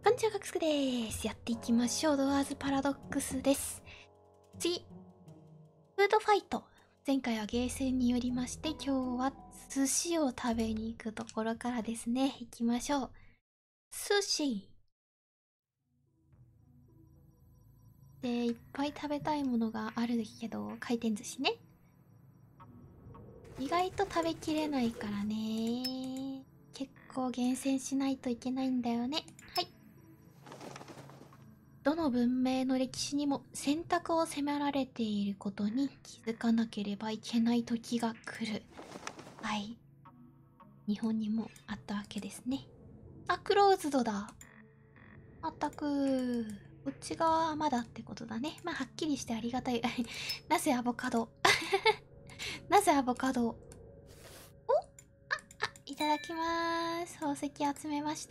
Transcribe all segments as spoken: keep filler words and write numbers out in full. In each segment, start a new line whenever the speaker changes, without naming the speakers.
こんにちは、かくすくです。やっていきましょう。ドアーズパラドックスです。次、フードファイト。前回はゲーセンによりまして、今日は寿司を食べに行くところからですね。行きましょう。寿司。で、いっぱい食べたいものがあるけど、回転寿司ね。意外と食べきれないからね。結構厳選しないといけないんだよね。はい。どの文明の歴史にも選択を迫られていることに気づかなければいけない時が来る。はい。日本にもあったわけですね。あ、クローズドだ。まったく。こっち側はまだってことだね。まあ、はっきりしてありがたい。なぜアボカドなぜアボカドおあ、あ、いただきまーす。宝石集めました。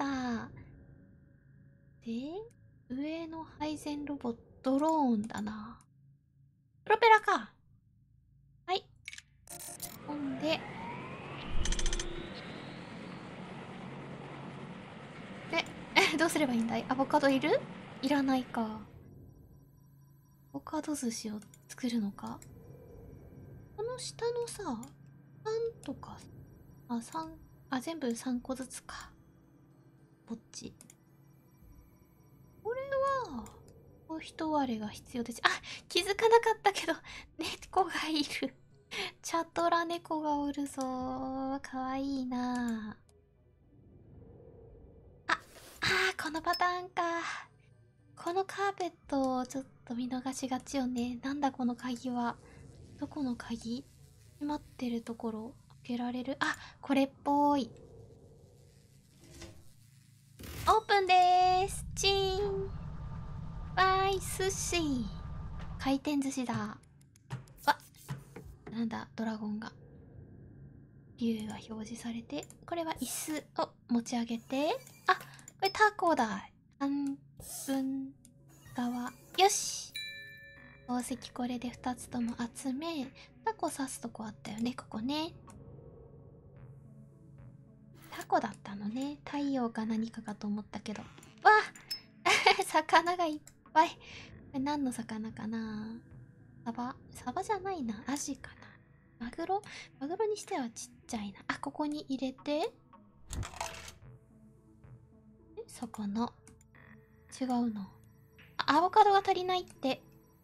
で、上の配膳ロボット、ドローンだな。プロペラか。はい。ほんで、え、どうすればいいんだい？アボカドいる？いらないか。アボカド寿司を作るのか？この下のさ、さんとか、あ、さん、あ、全部さんこずつか。こっち。これは、もう一割れが必要です。あ、気づかなかったけど、猫がいる。チャトラ猫がおるぞー。かわいいなあ。あ、あー、このパターンか。このカーペットをちょっと見逃しがちよね。なんだこの鍵は。どこの鍵？閉まってるところ開けられる？あ、これっぽい。オープンでーす。チーン。わーい、寿司。回転寿司だ。わ、なんだ、ドラゴンが。竜が表示されて、これは椅子を持ち上げて、あ、これタコだ。半分側。よし。宝石これでふたつとも集め、タコ刺すとこあったよね、ここね。タコだったのね。太陽か何かかと思ったけど。わあ魚がいっぱい。これ何の魚かな？サバサバじゃないな。アジかな。マグロマグロにしてはちっちゃいな。あ、ここに入れて。え、魚。違うな。あ、アボカドが足りないって。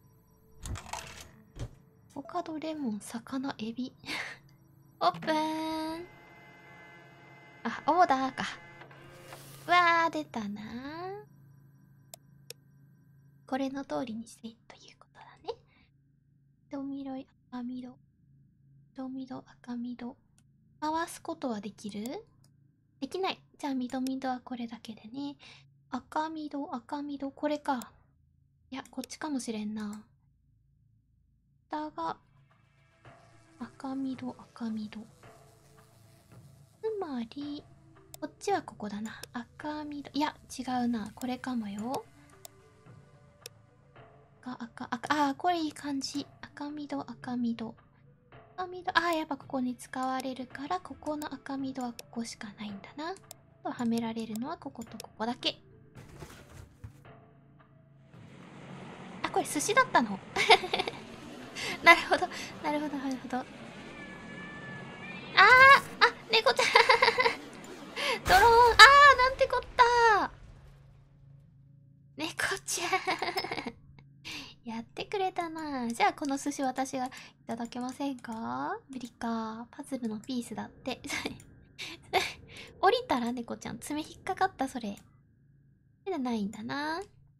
アボカド、レモン、魚、エビ。オープン。あ、オーダーか。うわー、出たなー。これの通りにせいということだね。緑、赤緑。緑、赤緑。回すことはできる？できない。じゃあ、緑緑はこれだけでね。赤緑、赤緑、これか。いや、こっちかもしれんな。下が、赤緑、赤緑。つまり、こっちはここだな。赤緑。いや、違うな。これかもよ。赤、赤、赤。あー、これいい感じ。赤緑、赤緑。赤緑。あー、やっぱここに使われるから、ここの赤緑はここしかないんだな。とはめられるのはこことここだけ。あ、これ寿司だったのなるほど、なるほど、なるほど。あー、あ、猫ちゃんドローン、あー、なんてこった猫ちゃんやってくれたな。じゃあこの寿司私がいただけませんか？無理か。パズルのピースだって降りたら猫ちゃん爪引っかかった。それじゃないんだな。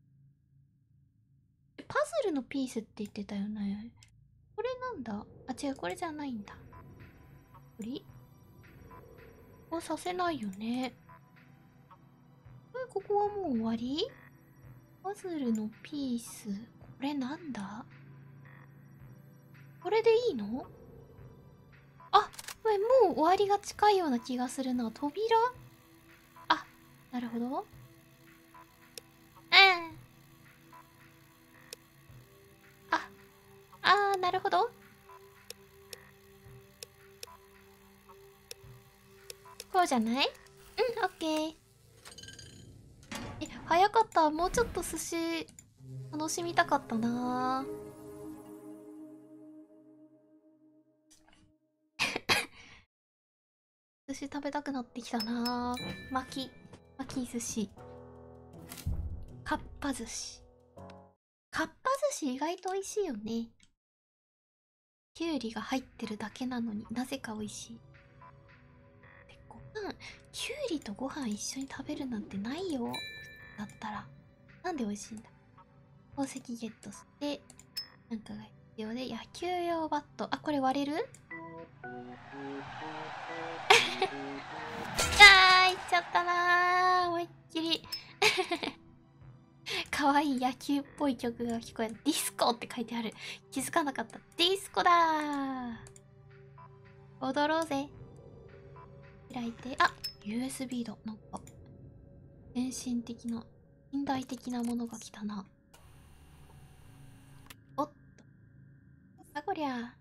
パズルのピースって言ってたよね。これなんだ？あ、違う、これじゃないんだ。これこうさせないよね。え、ここはもう終わり？パズルのピース。これなんだ？これでいいの？あ、これもう終わりが近いような気がするな。扉？あ、なるほど。うん。あ、あー、なるほど。こうじゃない？うん、オッケー。え、 早かった。もうちょっと寿司楽しみたかったな。寿司食べたくなってきたな。巻き巻き寿司、かっぱ寿司。かっぱ寿司意外と美味しいよね。きゅうりが入ってるだけなのになぜか美味しい。で、ご飯、きゅうりとご飯一緒に食べるなんてないよ。だったらなんで美味しいんだ。宝石ゲットして、なんかが必要で、野球用バット。あ、これ割れる？あー、いっちゃったなー、思いっきり。かわいい野球っぽい曲が聞こえる。ディスコって書いてある。気づかなかった。ディスコだー。踊ろうぜ。開いて、あ、ユーエスビー だ。なんか、先進的な、近代的なものが来たな。おっと。あ、こりゃ。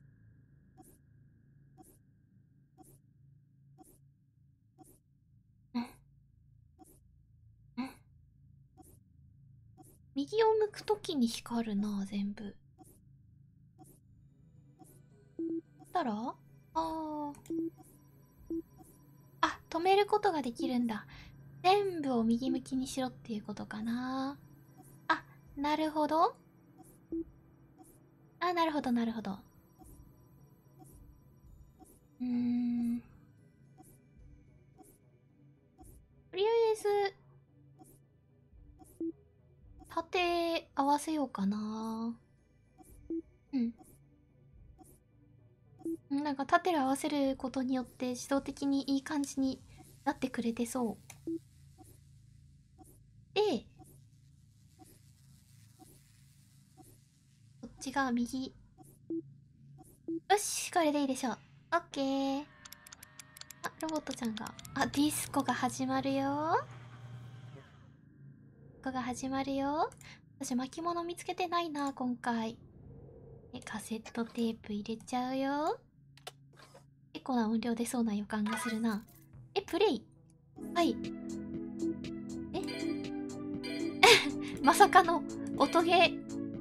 うん。うん。右を向くときに光るな、全部。したら、あー。あ、止めることができるんだ。全部を右向きにしろっていうことかな。あ、なるほど。あ、なるほど、なるほど。うーん。とりあえず、縦合わせようかな。うん。なんか縦で合わせることによって自動的にいい感じになってくれてそう。で、こっちが右。よし、これでいいでしょう。オッケー。あ、ロボットちゃんが。あ、ディスコが始まるよ。こが始まるよ。私巻物見つけてないな、今回。え、カセットテープ入れちゃうよ。結構な音量出そうな予感がするな。え、プレイ。はい。えまさかの音ゲー。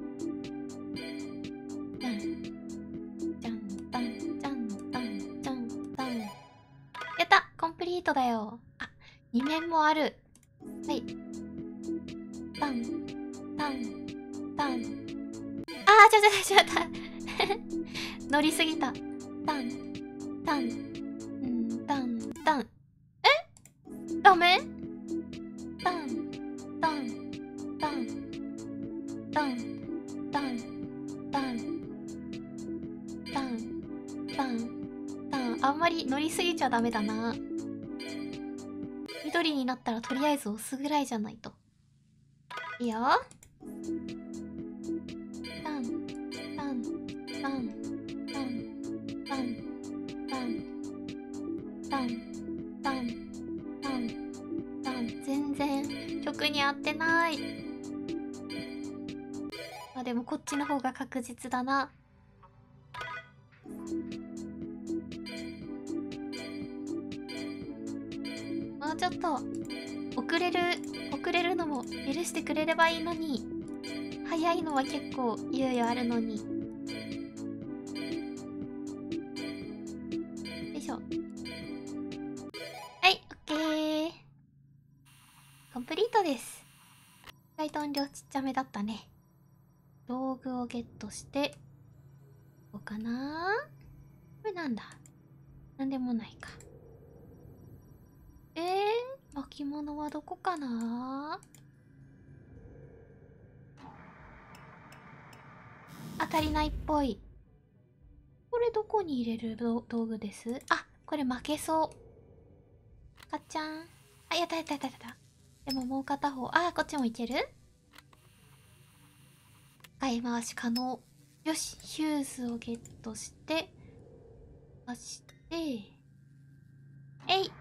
じゃん、じゃん、たん、じゃん、たん、じゃん、たん。やったコンプリートだよ。あ、に面もある。はい。タン、タン、タン。あー、ちょちょちょちょっと。乗りすぎた。タン、タン、んタン、タン。えダメ？タン、タン、タン、タン、タン、タン、タン、タン、タン。あんまり乗りすぎちゃダメだな。緑になったらとりあえず押すぐらいじゃないと。いいよ。タン、タン、タン、タン、タン、タン、タン、タン、タン、タン。全然曲に合ってない。あ、でもこっちの方が確実だな。もうちょっと遅れる遅れるのも許してくれればいいのに。早いのは結構猶予あるのに。よいしょ。はい、オッケー。コンプリートです。意外と音量ちっちゃめだったね。道具をゲットしてどうかな。これなんだ。なんでもないか。えー、巻物はどこかな。当たりないっぽい。これどこに入れる道具です？あ、これ負けそう。かっちゃん。あ、やったやったやったやった。でももう片方、あ、こっちもいける？使い回し可能。よし、ヒューズをゲットして、出して、えい！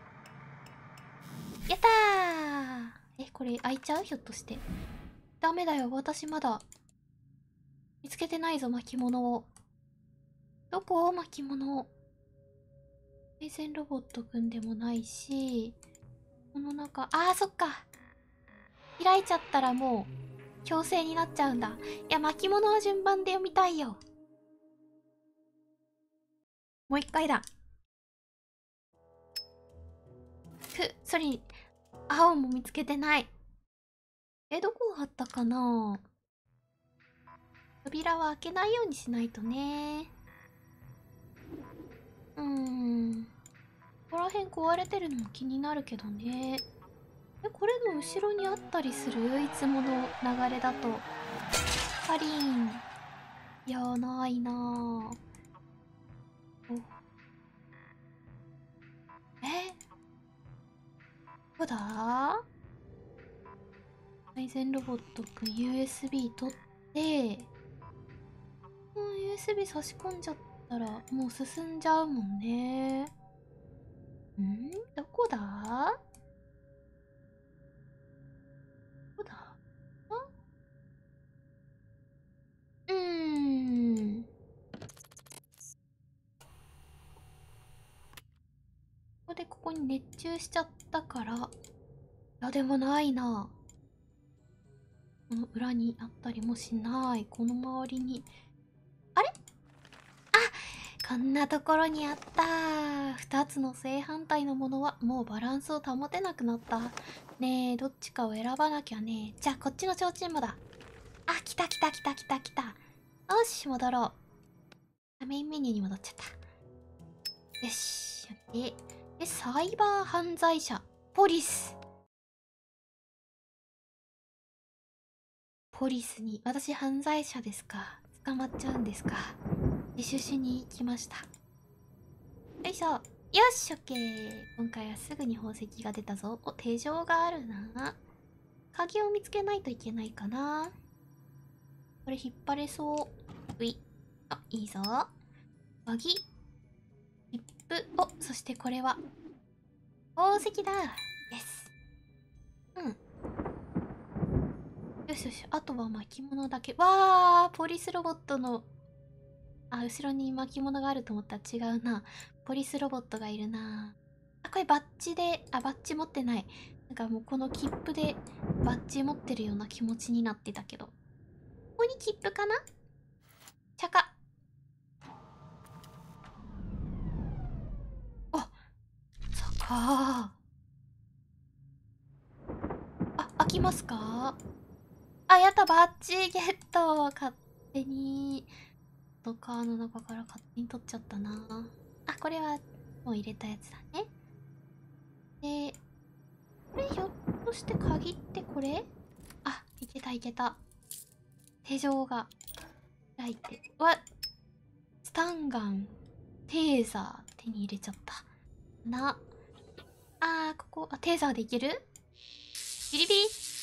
やったー！え、これ開いちゃう？ひょっとして。ダメだよ、私まだ見つけてないぞ、巻物を。どこ？巻物。配線ロボットくんでもないし、この中、あー、そっか。 開いちゃったらもう強制になっちゃうんだ。いや、巻物は順番で読みたいよ。もう一回だ。く、それに、青も見つけてない。え、どこがあったかな。扉は開けないようにしないとね。うーん。ここら辺壊れてるのも気になるけどね。え、これの後ろにあったりする？いつもの流れだと。パリーン。いやー、ないなー。お。え？どうだ？配線ロボットくん ユーエスビー 取って、うん、ユーエスビー 差し込んじゃったらもう進んじゃうもんね。ん？どこだ？どこだ？うーん。ここでここに熱中しちゃったから。いや、でもないな。この裏にあったりもしない。この周りに。あれ？あ、こんなところにあった。二つの正反対のものはもうバランスを保てなくなった。ねえ、どっちかを選ばなきゃね。じゃあこっちの提灯もだ。あ、来た来た来た来た来た。よし、戻ろう。メインメニューに戻っちゃった。よし。で、で、サイバー犯罪者。ポリス。ポリスに、私犯罪者ですか？捕まっちゃうんですか？自首しに来ました。よいしょ。よし、オッケー。今回はすぐに宝石が出たぞ。お、手錠があるな。鍵を見つけないといけないかな。これ引っ張れそう。うい。あ、いいぞ。鍵。切符。お、そしてこれは。宝石だ。です。うん。よしよし。あとは巻物だけ。わー、ポリスロボットの。あ、後ろに巻物があると思ったら違うな。ポリスロボットがいるな。あ、これバッジで、あ、バッジ持ってない。なんかもうこの切符でバッジ持ってるような気持ちになってたけど。ここに切符かな？チャカ。あ、そっかー。あ、開きますか？あ、やった、バッジゲット。勝手に。ドカーの中から勝手に取っちゃったな。あ、これはもう入れたやつだね。で、これひょっとして鍵ってこれ？あ、いけたいけた。手錠が開いて。わ、スタンガン、テーザー手に入れちゃった。な。あー、ここ、あ、テーザーでいける？ビリビリ。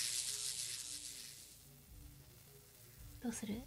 どうする？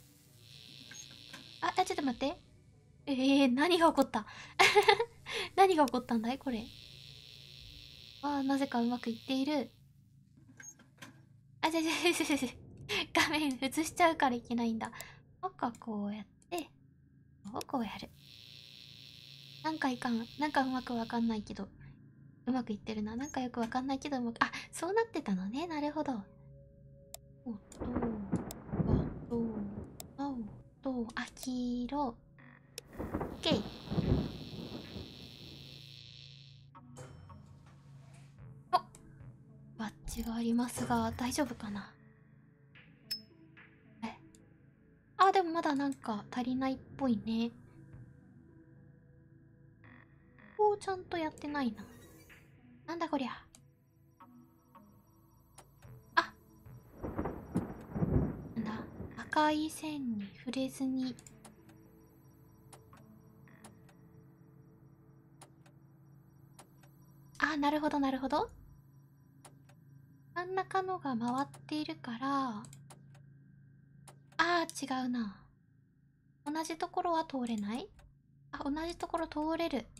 あ、あ、ちょっと待って。えー、何が起こった何が起こったんだいこれ。あー、なぜかうまくいっている。あ、ちょちょちょちょちょ。画面映しちゃうからいけないんだ。赤こうやって、こうやる。なんかいかん。なんかうまくわかんないけど。うまくいってるな。なんかよくわかんないけどうまく。あ、そうなってたのね。なるほど。おっと、あと、青と、黄色。オッケー。お、バッジがありますが、大丈夫かな？え。あ、でもまだなんか足りないっぽいね。ここちゃんとやってないな。なんだこりゃ。あ、なんだ。赤い線に触れずに。あ、なるほどなるほど。真ん中のが回っているから、あー、違うな。同じところは通れない？あ、同じところ通れる。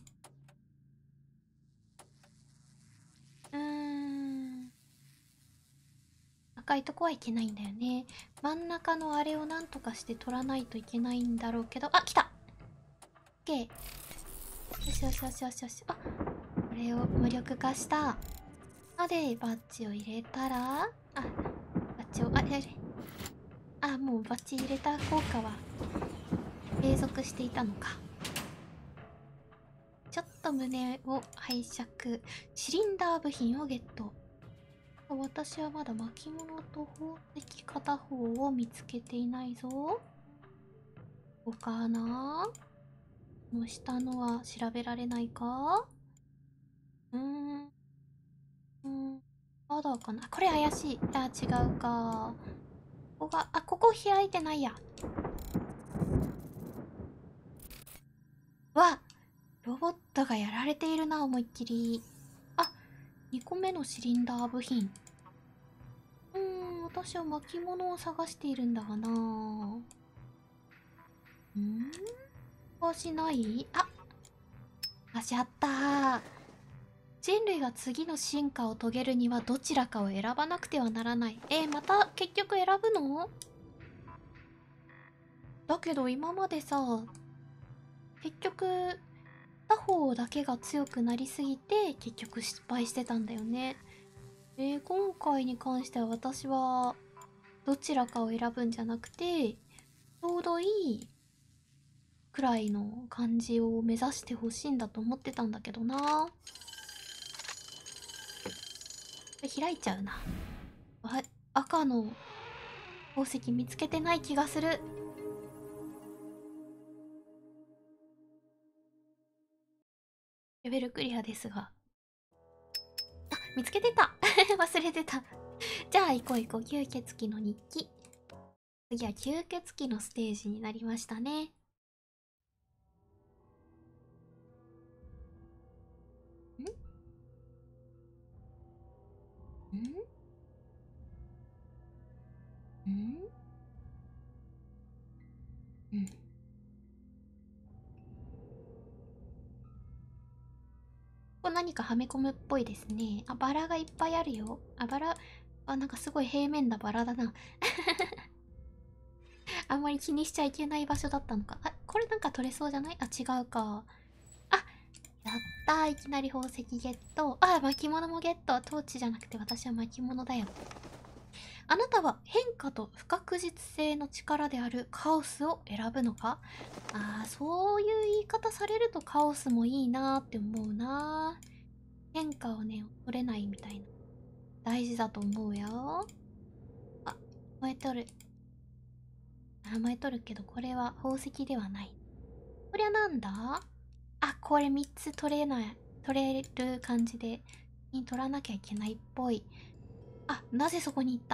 うーん。赤いとこはいけないんだよね。真ん中のあれをなんとかして取らないといけないんだろうけど、あ、来た！ OK。よしよしよしよしよし。あ、これを無力化した。ので、バッジを入れたら、 あ、バッチを、あ、やれ。あ、もうバッチ入れた効果は継続していたのか。ちょっと胸を拝借。シリンダー部品をゲット。私はまだ巻物と宝石片方を見つけていないぞ。ここかな？この下のは調べられないか？うーん。うん。まだかな？これ怪しい。あ、違うか。ここが、あ、ここ開いてないや。わ！ロボットがやられているな、思いっきり。あ、にこめのシリンダー部品。うーん、私は巻物を探しているんだがな。うんこしない？あ、足あったー。人類が次の進化を遂げるにはどちらかを選ばなくてはならない。えー、また結局選ぶの？だけど今までさ、結局片方だけが強くなりすぎて結局失敗してたんだよね。えー、今回に関しては私はどちらかを選ぶんじゃなくて、ちょうどいいくらいの感じを目指してほしいんだと思ってたんだけどな。開いちゃうな。あ、赤の宝石見つけてない気がする。レベルクリアですが。あ、見つけてた忘れてたじゃあ行こう行こう。吸血鬼の日記。次は吸血鬼のステージになりましたね。んんんうん。これ何かはめ込むっぽいですね。あ、バラがいっぱいあるよ。あ、バラ、あ、なんかすごい平面なバラだな。あんまり気にしちゃいけない場所だったのか。あ、これなんか取れそうじゃない？あ、違うか。あ、やったー。いきなり宝石ゲット。あ、巻物もゲット。トーチじゃなくて私は巻物だよ。あなたは変化と不確実性の力であるカオスを選ぶのか？ああ、そういう言い方されるとカオスもいいなーって思うなー。変化をね、恐れないみたいな。大事だと思うよ。あ、燃えとる。あ、燃えとるけど、これは宝石ではない。こりゃなんだ？あ、これみっつ取れない。取れる感じで、に取らなきゃいけないっぽい。あ、なぜそこに行った？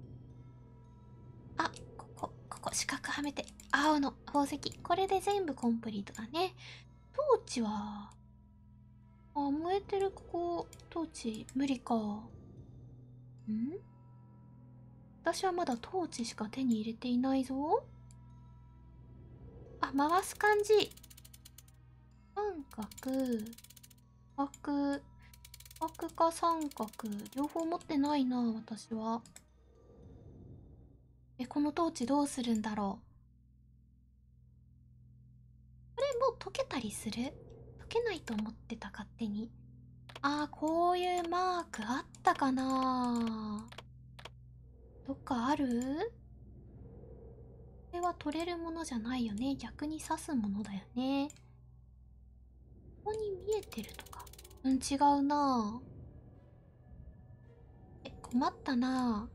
あ、ここ、ここ、四角はめて。青の宝石。これで全部コンプリートだね。トーチは、あ、燃えてるここ、トーチ、無理か。ん私はまだトーチしか手に入れていないぞ。あ、回す感じ。三角、角、角か三角、両方持ってないな、私は。え、このトーチどうするんだろう。これもう溶けたりする？溶けないと思ってた、勝手に。あー、こういうマークあったかな？どっかある？これは取れるものじゃないよね。逆に刺すものだよね。ここに見えてるとか。うん、違うな。え、困ったな。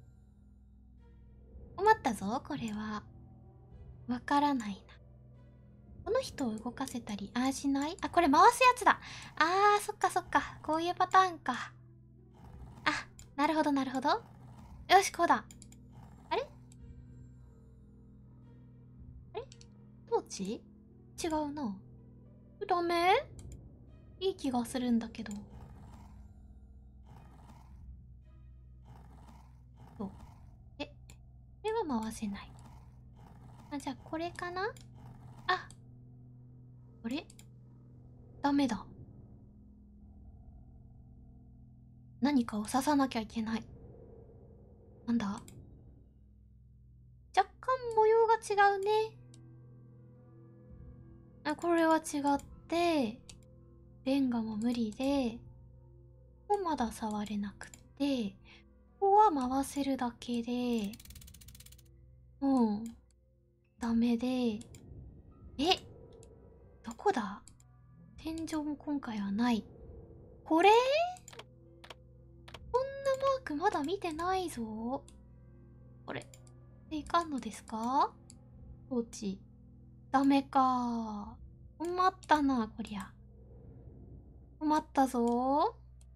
困ったぞ、これは。わからないな。この人を動かせたり、ああしない？あ、これ回すやつだ。あー、そっかそっか。こういうパターンか。あ、なるほどなるほど。よし、こうだ。あれあれトーチ？違うな。ダメ？いい気がするんだけど。そう。え、これは回せない。あ、じゃあこれかな？あ、これダメだ。何かを刺さなきゃいけない。なんだ？若干模様が違うね。あ、これは違って、レンガも無理で、もうまだ触れなくって、 こは回せるだけで、うん。ダメで、え、どこだ？天井も今回はない。これ？こんなマークまだ見てないぞ。これ。でいかんのですか？装置。ダメか。困ったな、こりゃ。困ったぞ。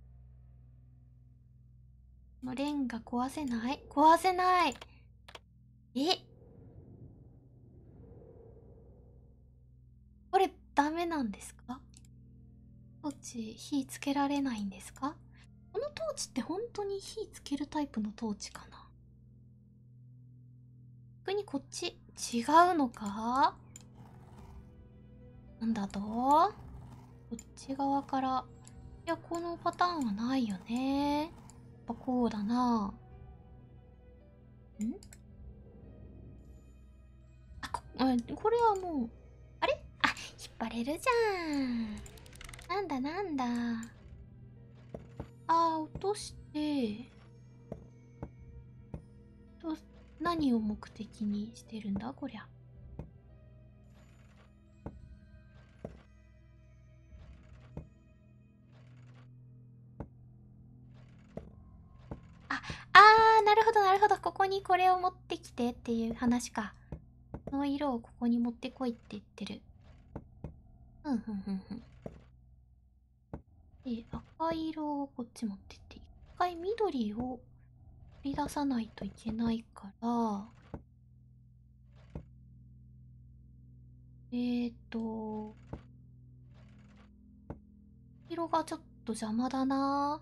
のレンガ壊せない？壊せない。え？これダメなんですか？トーチ火つけられないんですか？このトーチって本当に火つけるタイプのトーチかな？逆にこっち違うのか？なんだと？こっち側から。いや、このパターンはないよね。やっぱこうだな。ん？あ、こ、うん、これはもう、あれ？あ、引っ張れるじゃん。なんだなんだ。あー、落として、と、何を目的にしてるんだこりゃ。あ、あー、なるほどなるほど。ここにこれを持ってきてっていう話か。この色をここに持ってこいって言ってる。ふんふんふんふん。で、赤色をこっち持ってって、一回緑を取り出さないといけないから、えーと、色がちょっと邪魔だな。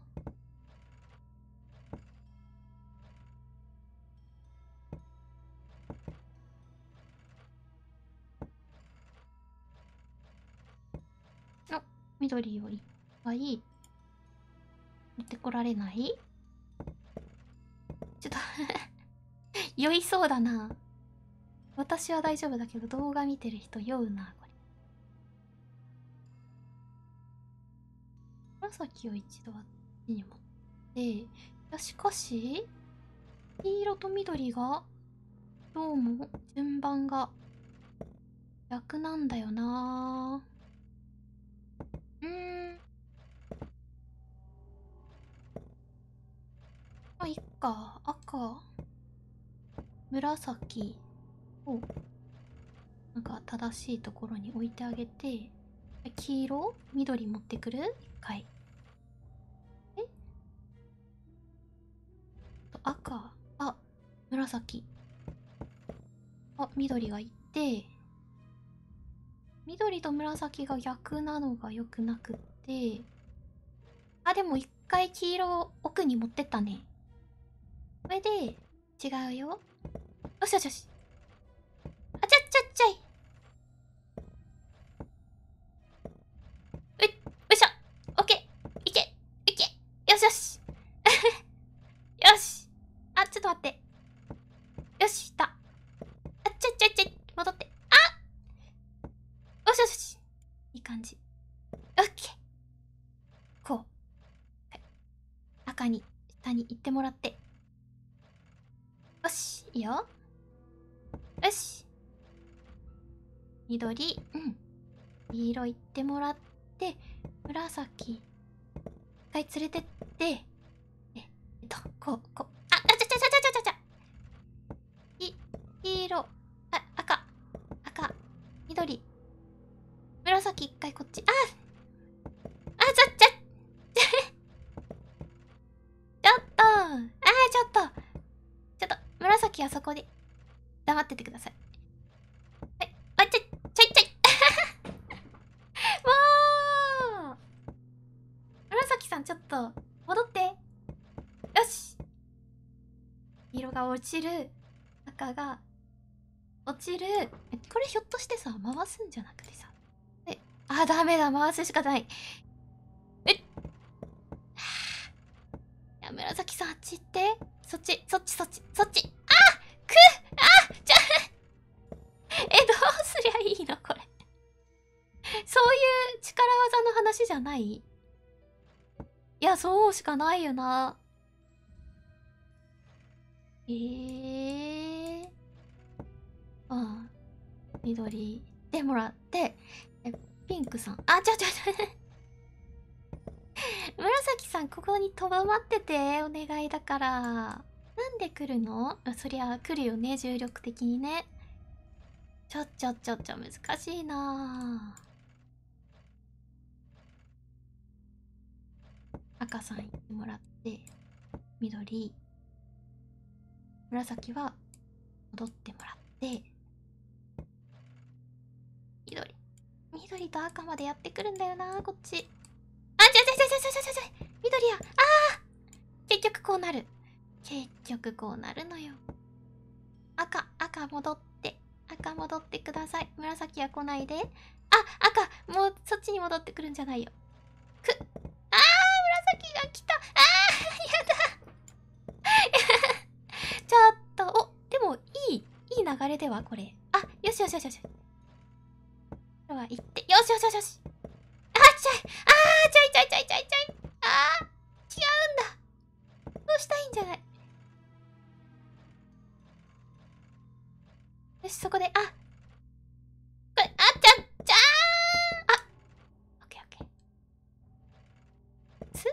あ、緑をいっぱい持ってこられない？ちょっと酔いそうだな。私は大丈夫だけど動画見てる人酔うな、これ。紫を一度あっちに持って、いやしかし、黄色と緑が、どうも順番が逆なんだよな。うーん。あ、いっか。赤、紫を、なんか正しいところに置いてあげて、黄色緑持ってくる？一回。えと赤、あ、紫。あ、緑がいって、緑と紫が逆なのが良くなくって、あ、でも一回黄色を奥に持ってったね。これで、違うよ。よしよしよし。あちゃっちゃっちゃい。うっ、よいしょ。オッケー。いけ。いけ。よしよし。よし。あ、ちょっと待って。よし、いった。あっちゃっちゃっちゃい。戻って。あ、よしよしよし。いい感じ。オッケー。こう。はい、赤に、下に行ってもらって。よし、いいよ。よし。緑、うん。黄色行ってもらって、紫、一回連れてって、え、えっと、こう、こう、あ、あちゃちゃちゃちゃちゃちゃちゃ。い、黄色、あ、赤、赤、緑、紫一回こっち。あ、あ、ちょ、ちょ、ちょっと、あー、ちょっと、ちょっと、紫はそこで、黙っててください。はい、あ、ちょ、ちょいちょい。もう、紫さんちょっと、戻って。よし。色が落ちる。赤が、落ちる。え、これひょっとしてさ、回すんじゃなくてさ。え、あ、ダメだ、回すしかない。えっ、はぁ、いや、紫さんあっち行って。そっち、そっち、そっち、そっち。あ、く、あ、じゃ、え、どうすりゃいいのこれ。そういう力技の話じゃない？いや、そうしかないよな。 えー、ああ、緑でもらって、え、ピンクさん。あ、ちょちょちょ。紫さん、ここにとどまってて、お願いだから。なんで来るの？あ、そりゃ来るよね、重力的にね。ちょちょちょちょ、難しいなぁ。赤さん行ってもらって、緑。紫は戻ってもらって、緑。緑と赤までやってくるんだよな、こっち。あ、ちょちょちょちょちょちょちょ、緑や。ああ、結局こうなる。結局こうなるのよ。赤、赤戻って。赤戻ってください。紫は来ないで。あ、赤、もうそっちに戻ってくるんじゃないよ。く、あー、紫が来た。あー、やだ。ちょっと、お、でもいい、いい流れではこれ。あ、よしよしよしよし。これは行って、よしよしよしよし。あ、ちゃい、あー、ちゃいちゃいちゃいちゃいちゃい。あー、違うんだ。そうしたいんじゃない。よし、そこで、あ、これ、あ、ちゃん、じゃーん。あ、オッケーオッケー。す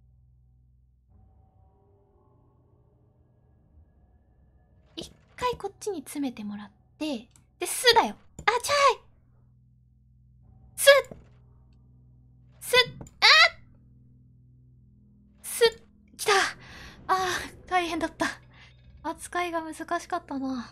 一回こっちに詰めてもらって、で、すだよ。あ、ちゃい。すすあすきた。あー、大変だった。扱いが難しかったな。ん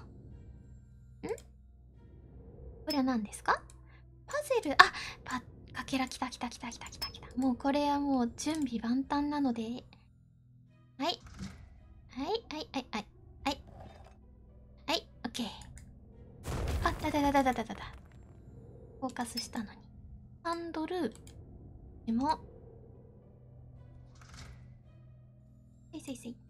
これは何ですか？パズル、あ、パ、かけらきたきたきたきたきたきた。もうこれはもう準備万端なので。はい。はい、はい、はい、はい。はい。はい、オッケー。あ、だだだだだだだだ。フォーカスしたのに。ハンドル。でも。せいせいせい。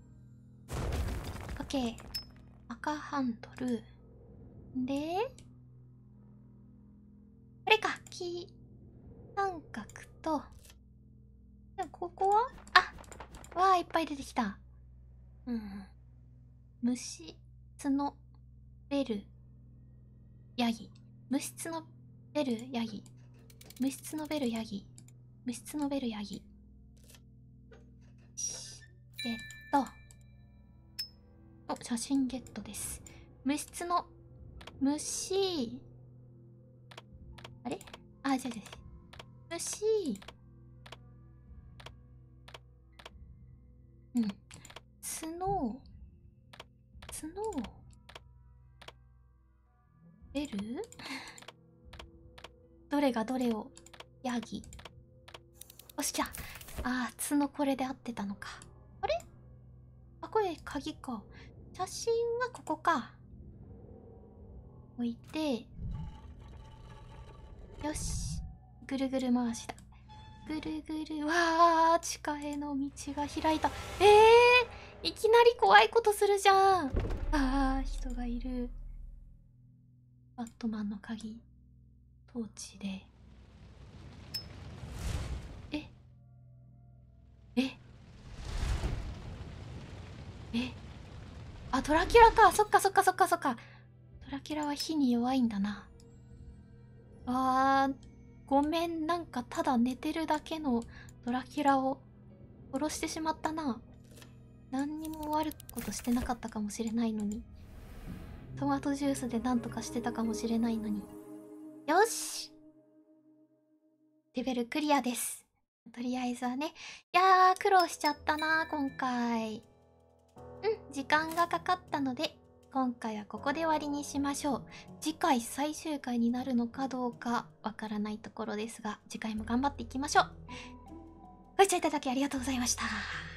オッケー。赤ハンドル。で、これか。黄三角と、ここはあ、わあ、いっぱい出てきた。うん。虫、角、ベル、ヤギ。虫角ベル、ヤギ。虫角ベル、ヤギ。虫角ベル、ヤギ。ゲット。お、写真ゲットです。虫角、虫。あれあ、違う違う。虫。うん。角。角。ベルどれがどれをヤギ。よし、じゃあ。あー、角これで合ってたのか。あれあ、これ鍵か。写真はここか。置いて。よし。ぐるぐる回しだ。ぐるぐる。わー、地下への道が開いた。えー、いきなり怖いことするじゃん。あー、人がいる。バットマンの鍵。トーチで。えええあ、ドラキュラか。そっかそっかそっかそっか。ドラキュラは火に弱いんだな。あー、ごめん。なんかただ寝てるだけのドラキュラを殺してしまったな。何にも悪いことしてなかったかもしれないのに。トマトジュースでなんとかしてたかもしれないのに。よし、レベルクリアです。とりあえずはね。いやー、苦労しちゃったな、今回。うん、時間がかかったので、今回はここで終わりにしましょう。次回最終回になるのかどうかわからないところですが、次回も頑張っていきましょう。ご視聴いただきありがとうございました。